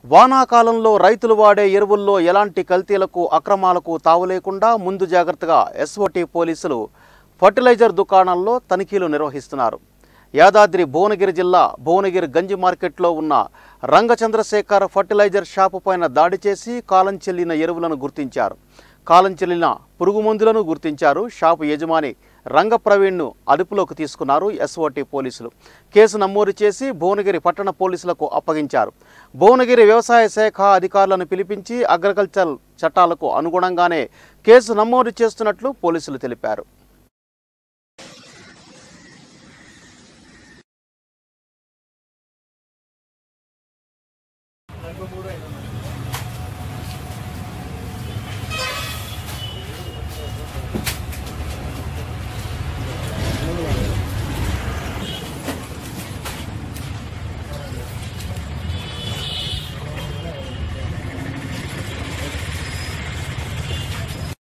వానాకాలంలో రైతులు వాడే ఎరువుల్లో ఎలాంటి కల్తీలకు అక్రమాలకు తావులేకుండా ముందు జాగ్రత్తగా ఎస్ఓటీ పోలీసులు ఫర్టిలైజర్ దుకాణాల్లో తనిఖీలు నిర్వహిస్తున్నారు. యాదాద్రి భువనగిరి జిల్లా భువనగిరి గంజి మార్కెట్లో ఉన్న రంగచంద్రశేఖర్ ఫర్టిలైజర్ షాపు పైన దాడి చేసి కాలం చెల్లిన ఎరువులను గుర్తించారు. కాలం చెల్లిన పురుగు మందులను గుర్తించారు. షాపు యజమాని రంగప్రవీణ్ను అదుపులోకి తీసుకున్నారు ఎస్ఓటీ పోలీసులు. కేసు నమోదు చేసి భువనగిరి పట్టణ పోలీసులకు అప్పగించారు. భువనగిరి వ్యవసాయ శాఖ అధికారులను పిలిపించి అగ్రికల్చర్ చట్టాలకు అనుగుణంగానే కేసు నమోదు చేస్తున్నట్లు పోలీసులు తెలిపారు.